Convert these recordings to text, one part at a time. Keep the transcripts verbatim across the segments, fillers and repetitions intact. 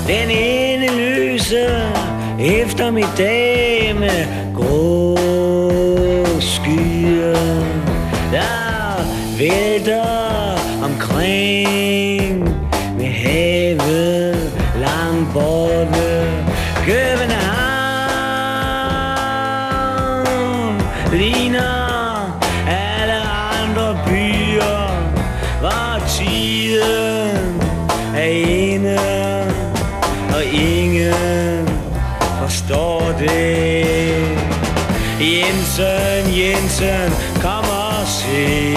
Den ene lyse eftermiddag med grå skyer, der vælter omkring med havet langt borte. København ligner alle andre byer, hvor tiden er inde, og ingen forstår det. Jensen, Jensen, kom og se.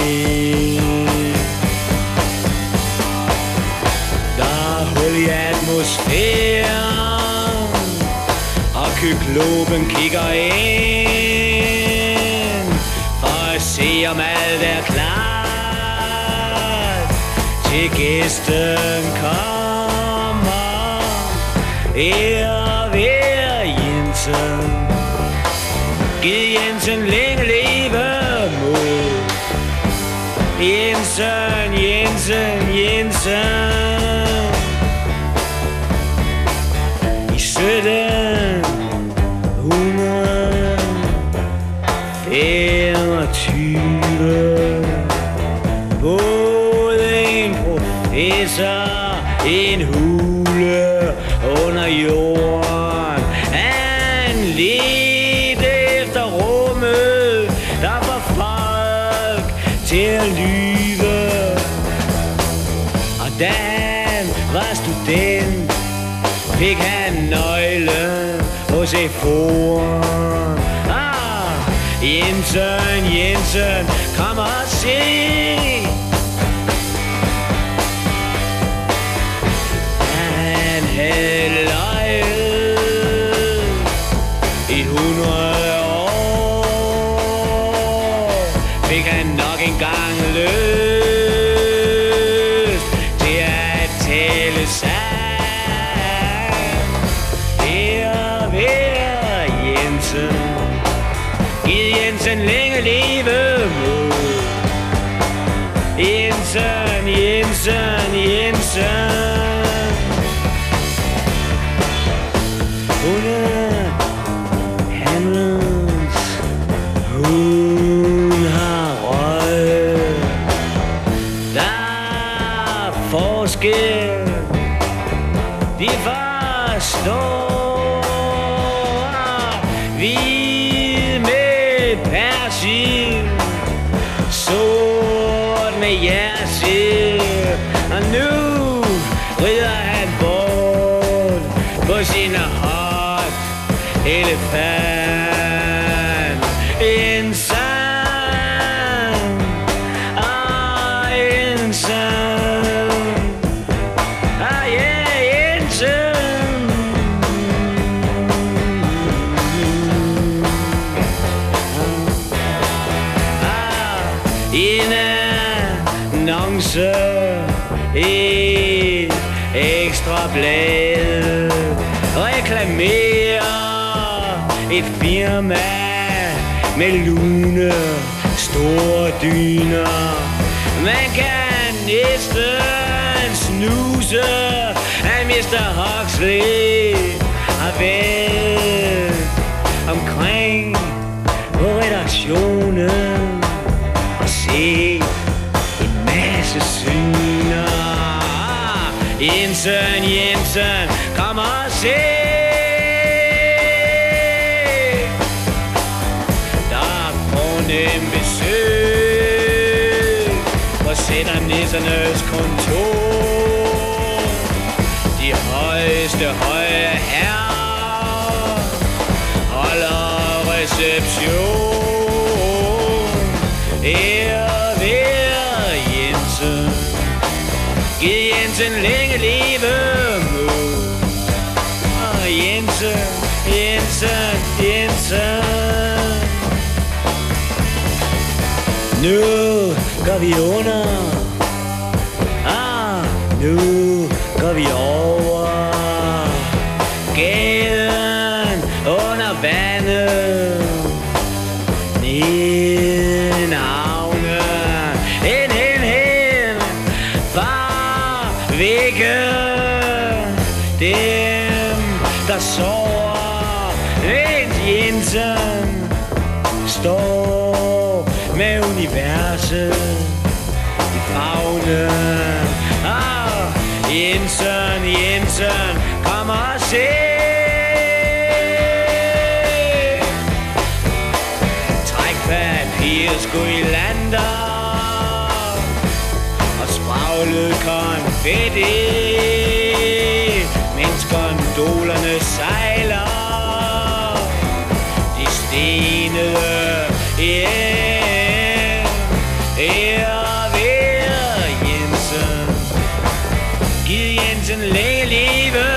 Der er hul i atmosfæren, og kyklopen kigger ind, for at se om alt er klart, til gæsten kommer. Ære være Jensen, giv Jensen længe leve mod. Jensen, Jensen, Jensen. I sytten femogtyve boede en professor i en hule under jorden. Han ledte efter rummet, der var folk til at lyve. Og da han var student, fik han nøglen hos et forum. Ah, Jensen, Jensen, kom og se. Han havde løjet i hundrede år, fik han nok engang lyst til at tale sandt. Ære være Jensen, giv Jensen længe leve mod. Jensen, Jensen, Jensen. Under handlens hun har røget. Der er forskel, de forstår. Hvid med persil, sort med jersil. Og nu rider han bort på sin hot elefant. Jensen, ah Jensen, ah yeah Jensen. Ah, en annonce, et ekstra blad reklamerer et firma med lune store dyner. Man kan næsten snuse, at mister Huxley har været omkring på redaktionen og set en masse syner. Jensen, Jensen, kom og se. Der er fornem besøg på sætternissernes kontor. De højeste høje herrer holder reception. Ære være Jensen, giv Jensen længe leve mod. Og Jensen, Jensen, Jensen. Nu går vi under. Ah, nu går vi over gaden under vandet. Ned havnen. Hen, hen, hen. Far vække. dem, der sover, mens Jensen står med universet i favnen. Ah, Jensen, Jensen, kom og se. Træk papirsko i lander og spraglet konfetti, mens gondolerne sejler de stenede hjem. Ære være Jensen, giv Jensen længe livet.